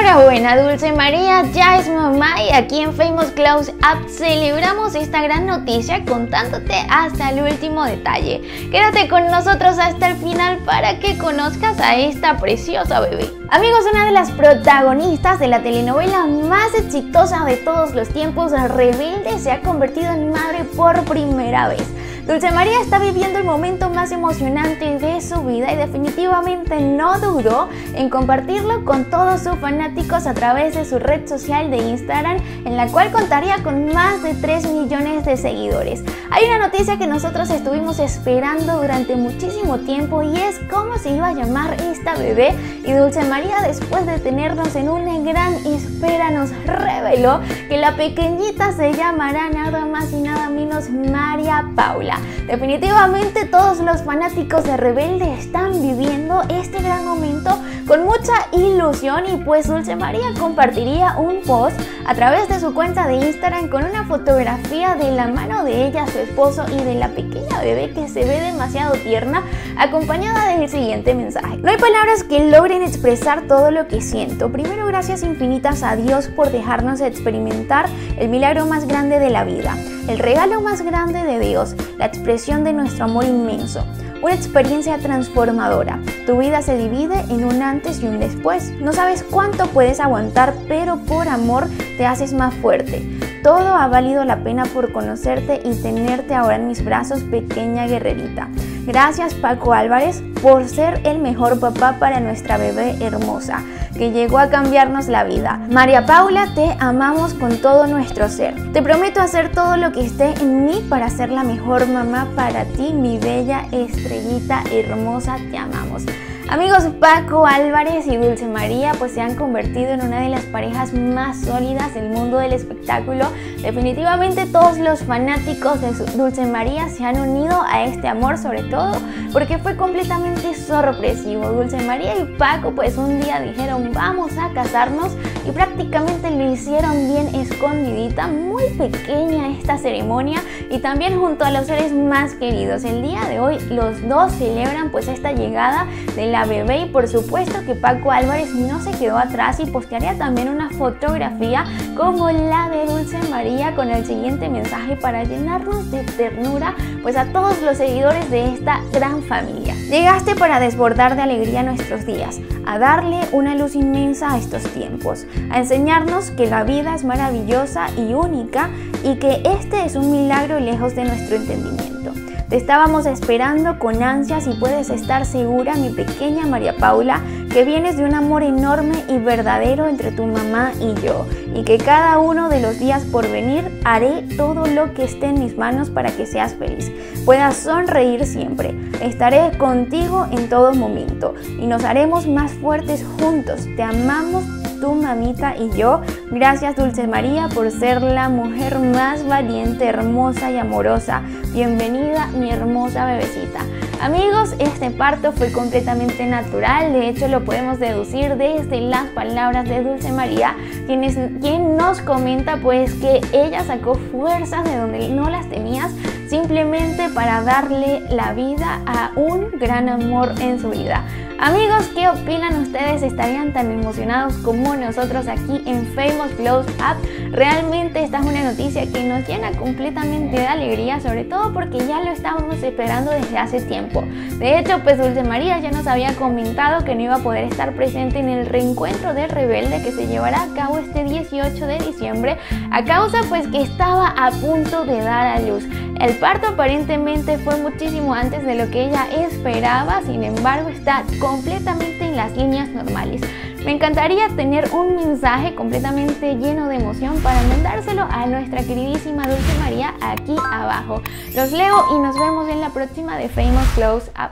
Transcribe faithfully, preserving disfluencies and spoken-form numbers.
Enhorabuena, Dulce María ya es mamá y aquí en Famous Close Up celebramos esta gran noticia contándote hasta el último detalle. Quédate con nosotros hasta el final para que conozcas a esta preciosa bebé. Amigos, una de las protagonistas de la telenovela más exitosa de todos los tiempos, Rebelde, se ha convertido en madre por primera vez. Dulce María está viviendo el momento más emocionante de su vida y definitivamente no dudó en compartirlo con todos sus fanáticos a través de su red social de Instagram, en la cual contaría con más de tres millones de seguidores. Hay una noticia que nosotros estuvimos esperando durante muchísimo tiempo y es cómo se iba a llamar esta bebé, y Dulce María, después de tenernos en una gran espera, nos reveló que la pequeñita se llamará nada más y nada menos María Paula. Definitivamente todos los fanáticos de Rebelde están viviendo este gran momento con mucha ilusión, y pues Dulce María compartiría un post a través de su cuenta de Instagram con una fotografía de la mano de ella, su esposo y de la pequeña bebé que se ve demasiado tierna, acompañada del siguiente mensaje: no hay palabras que logren expresar todo lo que siento. Primero, gracias infinitas a Dios por dejarnos experimentar el milagro más grande de la vida, el regalo más grande de Dios, la expresión de nuestro amor inmenso. Una experiencia transformadora. Tu vida se divide en un antes y un después. No sabes cuánto puedes aguantar, pero por amor te haces más fuerte. Todo ha valido la pena por conocerte y tenerte ahora en mis brazos, pequeña guerrerita. Gracias, Paco Álvarez, por ser el mejor papá para nuestra bebé hermosa, que llegó a cambiarnos la vida. María Paula, te amamos con todo nuestro ser. Te prometo hacer todo lo que esté en mí para ser la mejor mamá para ti, mi bella estrellita hermosa, te amamos. Amigos, Paco Álvarez y Dulce María pues se han convertido en una de las parejas más sólidas del mundo del espectáculo. Definitivamente todos los fanáticos de Dulce María se han unido a este amor, sobre todo porque fue completamente sorpresivo. Dulce María y Paco pues un día dijeron vamos a casarnos y prácticamente lo hicieron bien escondidita, muy pequeña esta ceremonia, y también junto a los seres más queridos. El día de hoy los dos celebran pues esta llegada de la bebé, y por supuesto que Paco Álvarez no se quedó atrás y postearía también una fotografía como la de Dulce María con el siguiente mensaje para llenarnos de ternura pues a todos los seguidores de esta gran familia. Llegaste para desbordar de alegría nuestros días, a darle una luz inmensa a estos tiempos, a enseñarnos que la vida es maravillosa y única y que este es un milagro lejos de nuestro entendimiento. Te estábamos esperando con ansias y puedes estar segura, mi pequeña María Paula, que vienes de un amor enorme y verdadero entre tu mamá y yo, y que cada uno de los días por venir haré todo lo que esté en mis manos para que seas feliz, puedas sonreír siempre. Estaré contigo en todo momento y nos haremos más fuertes juntos. Te amamos, tu mamita y yo. Gracias, Dulce María, por ser la mujer más valiente, hermosa y amorosa. Bienvenida, mi hermosa bebecita. Amigos, este parto fue completamente natural. De hecho, lo podemos deducir desde las palabras de Dulce María, quien, es, quien nos comenta pues que ella sacó fuerzas de donde no las tenías, simplemente para darle la vida a un gran amor en su vida. Amigos, ¿qué opinan ustedes? ¿Estarían tan emocionados como nosotros aquí en Famous Close Up? Realmente esta es una noticia que nos llena completamente de alegría, sobre todo porque ya lo estábamos esperando desde hace tiempo. De hecho, pues Dulce María ya nos había comentado que no iba a poder estar presente en el reencuentro de Rebelde que se llevará a cabo este dieciocho de diciembre, a causa pues que estaba a punto de dar a luz. El parto aparentemente fue muchísimo antes de lo que ella esperaba, sin embargo está completamente en las líneas normales. Me encantaría tener un mensaje completamente lleno de emoción para mandárselo a nuestra queridísima Dulce María aquí abajo. Los leo y nos vemos en la próxima de Famous Close Up.